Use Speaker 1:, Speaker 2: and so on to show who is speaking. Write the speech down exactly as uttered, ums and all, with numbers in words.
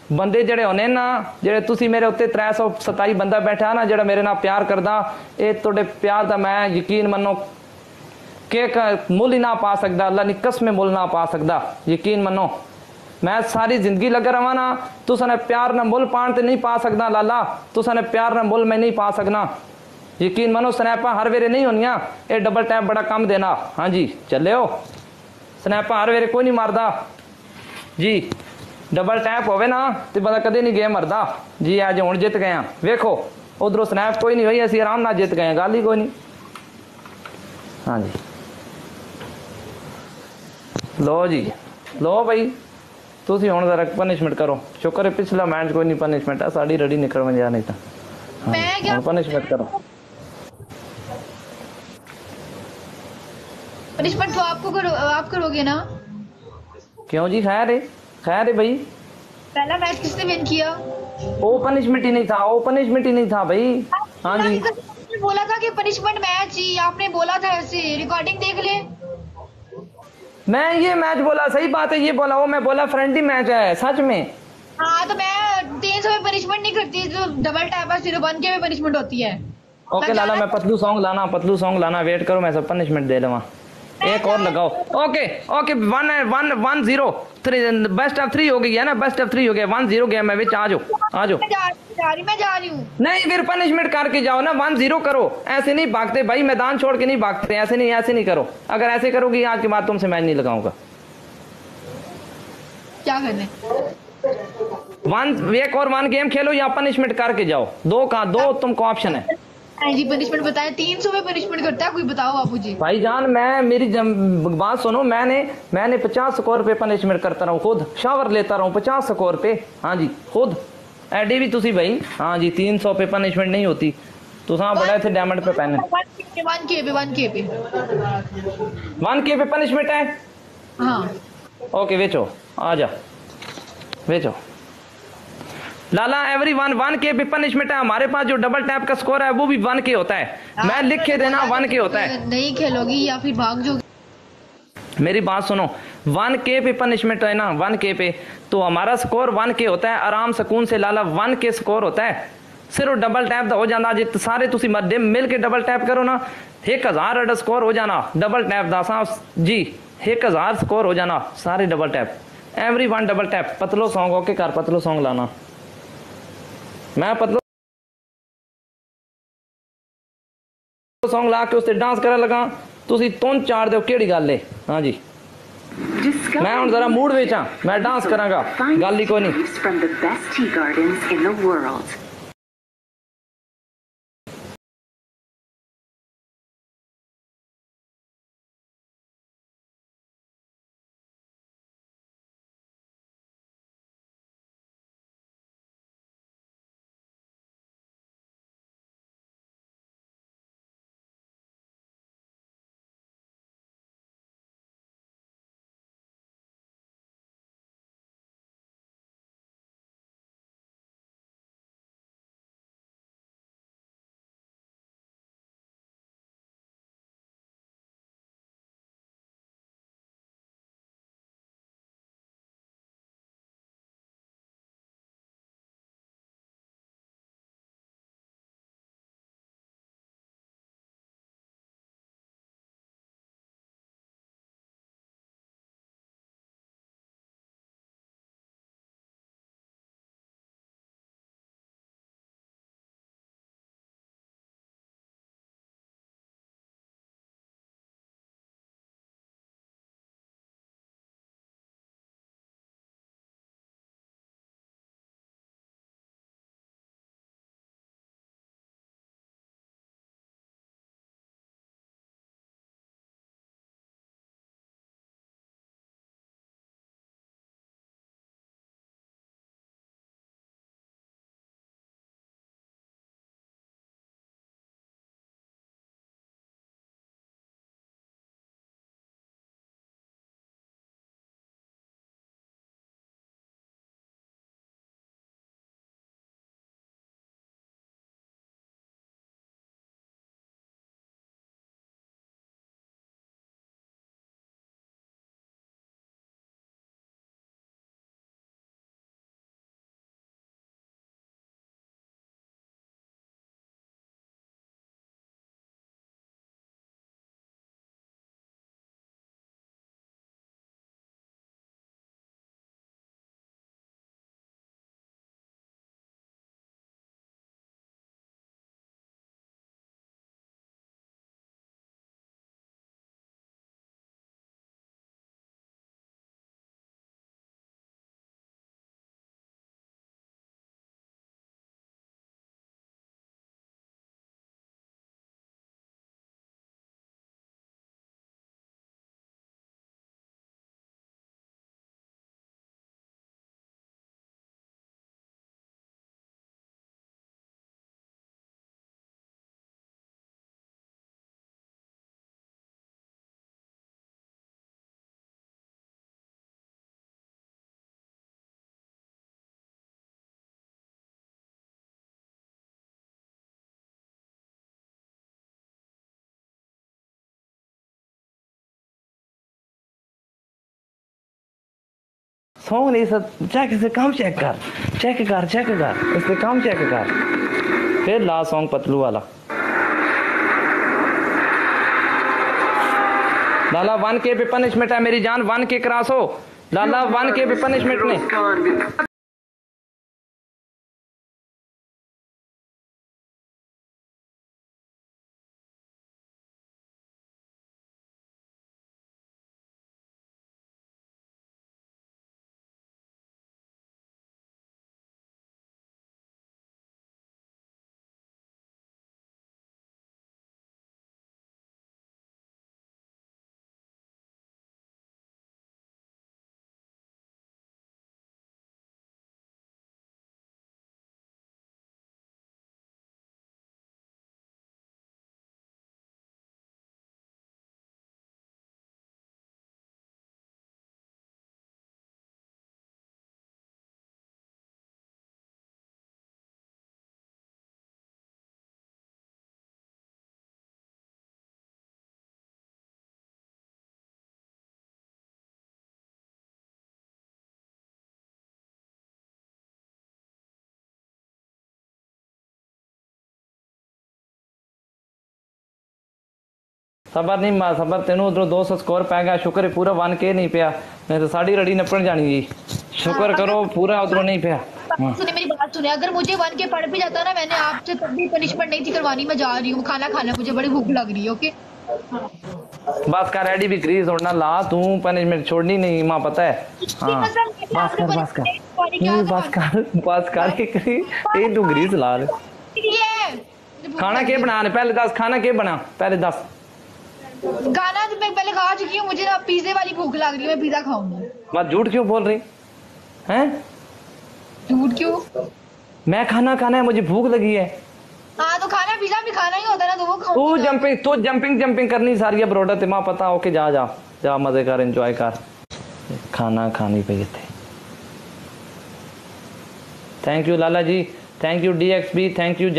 Speaker 1: बंदे जेडे होने ना जेडे तुसी मेरे उत्ते त्रै सौ सताई बंदा बैठा ना जेड़ा मेरे नाल प्यार करदा, ये तोड़े प्यार दा मैं यकीन मनो के मुल ही ना पा सकदा, अल्लाह दी कसम मुल ना पा सकदा। यकीन मनो मैं सारी जिंदगी लगा रहा ना, तुसा ने प्यार ना मुल पान ते नहीं पा सकदा लाला, तुसा ने प्यार ना मुल मैं नहीं पा सकना। यकीन मनो स्नैपा हर वेरे नहीं होनियां, ये डबल टैप बड़ा कम देना। हाँ जी चले हो, स्नैपा हर वेरे कोई नहीं मारदा जी, डबल टैप होवे ना तो बंदा कदे नहीं गेम मरदा जी। अज हुण जित गए हैं, वेखो उधरों स्नैप कोई नहीं हुई, असीं आराम नाल जित गए, गल ही कोई नहीं। हाँ जी लो जी, लो भाई तुसी हुण जरा पनिशमेंट करो। शुक्र है पिछला मैच कोई नहीं पनिशमेंट है, साड़ी रड़ी निकल वंजा नहीं तो। हाँ पनिशमेंट करो।
Speaker 2: पनिशमेंट तो आपको करो, आप करोगे ना?
Speaker 1: क्यों जी, खैर है खैर है भाई।
Speaker 2: पहला मैच किसने विन किया?
Speaker 1: वो पनिशमेंट ही नहीं था, वो पनिशमेंट ही नहीं था भाई। हाँ जी
Speaker 2: आपने बोला था कि पनिशमेंट मैच ही, आपने बोला था ऐसे, रिकॉर्डिंग देख ले।
Speaker 1: मैं ये मैच बोला, सही बात है, ये बोला वो मैं बोला फ्रेंडली मैच है सच में।
Speaker 2: हाँ तो मैं तीन सौ में पनिशमेंट नहीं करती, जो डबल टैप है सिर्फ वन के में पनिशमेंट होती है।
Speaker 1: ओके लाला मैं पतलू सॉन्ग लाना, पतलू सॉन्ग लाना, वेट करो मैं सब पनिशमेंट दे लवा। एक और लगाओ। Okay okay one one one zero three, best of three हो गई है ना, बेस्ट ऑफ थ्री हो गया, वन जीरो गेम है विच, आ जाओ आ जाओ।
Speaker 2: मैं जा रही मैं जा रही हूँ।
Speaker 1: नहीं फिर पनिशमेंट करके जाओ ना, वन जीरो करो, ऐसे नहीं भागते भाई, मैदान छोड़ के नहीं भागते, ऐसे नहीं ऐसे नहीं करो, अगर ऐसे करोगी आज के बाद तुमसे मैच नहीं लगाऊंगा।
Speaker 2: क्या करने?
Speaker 1: वन एक और वन गेम खेलो या पनिशमेंट करके जाओ, दो का दो तुमको ऑप्शन है।
Speaker 2: जी पनिशमेंट बताए, तीन सौ में पनिशमेंट करता है कोई, बताओ बापू जी।
Speaker 1: भाईजान मैं मेरी बात सुनो, मैंने मैंने पचास स्कोर पे पनिशमेंट करता रहूँ, खुद शावर लेता रहूँ पचास स्कोर पे। हाँ जी खुद एडी भी तुसी भाई। हाँ जी तीन सौ पे पनिशमेंट नहीं होती, तुसा बड़ा थे डायमंड पे पहने।
Speaker 2: वन के पे वन के पे
Speaker 1: वन के पे पनिशमेंट है।
Speaker 2: हाँ
Speaker 1: ओके बेचो, आ जा बेचो लाला, एवरी वन वन के पे पनिशमेंट है। हमारे पास जो डबल टैप का स्कोर है वो भी वन के होता है, मैं लिख के देना वन के होता है।
Speaker 2: नहीं खेलोगी या फिर भाग जाओगी?
Speaker 1: मेरी बात सुनो, वन के पे पनिशमेंट है ना, वन के पे तो हमारा स्कोर वन के होता है, आराम सुकून से लाला वन के स्कोर होता है। सिर्फ डबल टैप हो जाना जी, सारे तुसी मध्य मिल के डबल टैप करो ना, एक हजार अड स्कोर हो जाना डबल टैप दा जी, एक हजार स्कोर हो जाना सारे double tap, every one double tap. पतलो सॉन्ग ओके कर, पतलो सॉन्ग लाना, मैं पतलो सॉन्ग ला के उससे डांस करे लगा, तुसी तुन चार दो केड़ी गल है। हाँ जी मैं हुण जरा मूड विच हां, मैं डांस करांगा, गल ही कोई नहीं। सॉन्ग नहीं सर, चेक से काम चेक कर, चेक कर चेक कर इससे काम चेक कर। फिर ला सॉन्ग पतलू वाला। लाला वन के पे पनिशमेंट है मेरी जान, वन के क्रॉस हो लाला, वन के पे पनिशमेंट नहीं। सबर नहीं मां सबर, तेनों उधरों दो सौ स्कोर पै गया, शुक्र है पूरा वन के नहीं पिया, नहीं तो साड़ी रड़ी नपण जानी जी। शुक्र करो पूरा उधरों नहीं पिया।
Speaker 2: सुने मेरी बात सुने, अगर मुझे वन के पढ़ भी जाता ना, मैंने आपसे तब भी पनिशमेंट नहीं थी करवानी, मैं जा रही हूँ खाना खाना, मुझे बड़ी भूख लग रही है। ओके
Speaker 1: बस कर रेडी भी ग्रीस उड़ना ला, तू पनिशमेंट छोड़नी नहीं मां पता है। हाँ बस कर बस कर नहीं बस कर बस कर ये तू ग्रीस ला ले। खाना के बना पहले दस, खाना के बना पहले दस।
Speaker 2: गाना तो मैं पहले खा चुकी हूँ, मुझे ना पिज्जे वाली भूख लग रही है, मैं पिज्जा खाऊंगी।
Speaker 1: बस झूठ क्यों बोल रही हैं?
Speaker 2: झूठ क्यों?
Speaker 1: मैं खाना खाना है, मुझे भूख लगी है।
Speaker 2: हाँ तो खाना पिज्जा भी खाना ही होता है ना, तो वो खाऊंगी।
Speaker 1: तू जंपिंग तू जंपिंग जंपिंग करनी सारी है ब्रोडा ते मां पता हो के जा जा जा मजे कर एंजॉय कर, खाना खानी पे थे। Thank you Lala ji, thank you D X B, thank you.